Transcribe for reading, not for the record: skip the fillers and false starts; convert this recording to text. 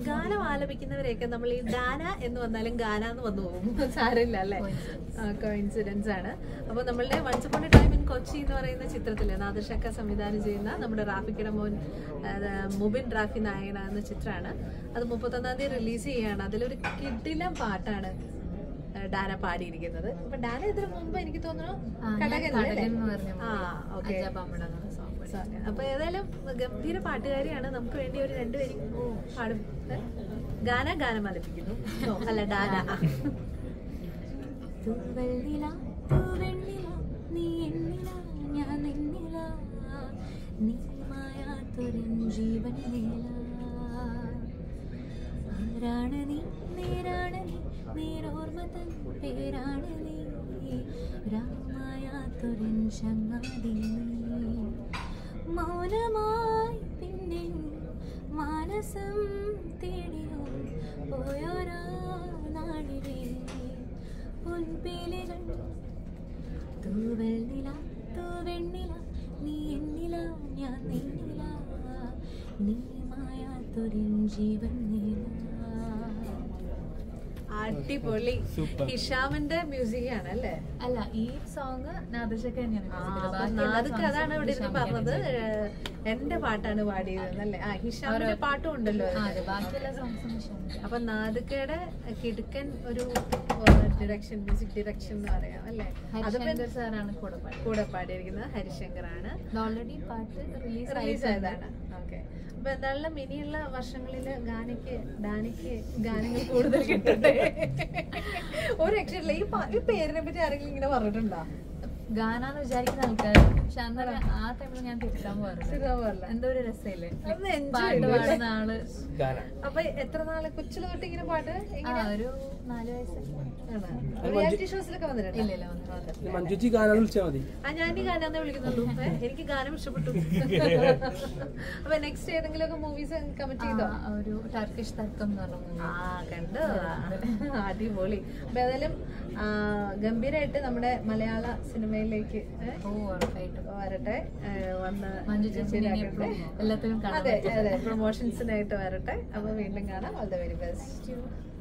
ഗാനം ആലപിക്കുന്നവരെയൊക്കെ നമ്മൾ ഈ ഡാന എന്ന് വന്നാലും ഗാന എന്ന് വന്നു പോകും, സാരമില്ല അല്ലേ, കോയിൻസിഡൻസ് ആണ്. അപ്പൊ നമ്മളുടെ once upon a time in Kochi എന്ന് പറയുന്ന ചിത്രത്തില് നാദിർഷക്ക സംവിധാനം ചെയ്യുന്ന നമ്മുടെ റാഫിക്കയുടെ മോൻ മുബിൻ റാഫി നായകന എന്ന ചിത്രമാണ്. അത് 31-ാം തീയതി റിലീസ് ചെയ്യാണ്. അതിലൊരു കിടിലം പാട്ടാണ് ഡാന പാടിയിരിക്കുന്നത്. അപ്പൊ ഡാന ഇതിനു മുമ്പ് എനിക്ക് തോന്നുന്നു അപ്പൊ ഏതായാലും ഗംഭീര പാട്ടുകാരിയാണ്. നമുക്ക് വേണ്ടി ഒരു 2 വരി പാടും. ഗാനം ആലപിക്കുന്നു, അല്ല ഡാന. നേരോർമ്മതൻ പേരാണ് നീ, രാമായാത്തൊരു ചങ്ങാതി നീ. മൗനമായി പിന്നെ മാനസം തേടിയോ പോയോരാ നാടിലെ പൊൻപേലികൾ. തൂവെണ്ണില തൂവെണ്ണില നീ എന്നില ഞാൻ നിന്നില, നീ മായാത്തൊരു ജീവൻ നീല. അടിപൊളി. ഹിഷാമിന്റെ മ്യൂസിക് ആണ് അല്ലേ? അല്ല, ഈ സോങ് നാദിർഷക്ക തന്നെയാണ്. അതാണ് ഇവിടെ ഇരുന്ന് പറഞ്ഞത്, എന്റെ പാട്ടാണ് പാടിയത് അല്ലേ? ഹിഷാമിന്റെ പാട്ടും ഉണ്ടല്ലോ. ബാക്കിയുള്ള സോങ്സ്. അപ്പൊ നാദിക്കയുടെ കിടുക്കൻ ഒരു ഡിറക്ഷൻ, മ്യൂസിക് ഡിറക്ഷൻ എന്ന് പറയാം അല്ലേ? ഹരിശങ്കർ സാറാണ് കൂടെ പാടിയിരിക്കുന്നത്. ഹരിശങ്കർ ആണ്. ഓൾറെഡി പാട്ട് റിലീസ് ആയതാണ്. ഓക്കെ. അപ്പൊ എന്തായാലും ഇനിയുള്ള വർഷങ്ങളില് ഡാനയ്ക്ക് ഗാനങ്ങൾ കൂടുതൽ കിട്ടട്ടെ. ഒരു രക്ഷയില്ല. ഈ പേരിനെ പറ്റി ആരെങ്കിലും ഇങ്ങനെ പറഞ്ഞിട്ടുണ്ടോ? ഗാനാന്ന് വിചാരിക്കുന്ന ആൾക്കാർ, പക്ഷെ അന്നേരം ആ ടൈമിൽ ഞാൻ തിരിക്കാൻ പോകാറില്ല. എന്തോ ഒരു രസമില്ലേ പാട്ട് പാടുന്ന ആള്. അപ്പൊ എത്ര നാള് കൊച്ചില് തൊട്ട് ഇങ്ങനെ പാട്ട്? ഒരു 4 വയസ്സ്. റിയാലിറ്റി ഷോസിലൊക്കെ വന്നിട്ടുണ്ട്? ഇല്ല. ഞാൻ ഈ ഗാനാന്നേ വിളിക്കുന്നുള്ളൂ. എനിക്ക് ഗാനം ഇഷ്ടപ്പെട്ടു. അപ്പൊ നെക്സ്റ്റ് ഏതെങ്കിലും ഒക്കെ മൂവീസ് കമന്റ് ചെയ്തോ? ഒരു ടർക്കിഷ് തർക്കം എന്ന് പറഞ്ഞ കണ്ടോ? അടിപൊളി. അപ്പൊ ഏതായാലും ഗംഭീരായിട്ട് നമ്മുടെ മലയാള സിനിമയിലേക്ക് വരട്ടെ, വന്ന് എല്ലാത്തിനും അതെ പ്രൊമോഷൻസിനായിട്ട് വരട്ടെ. അപ്പൊ വീണ്ടും കാണാം. All the very best.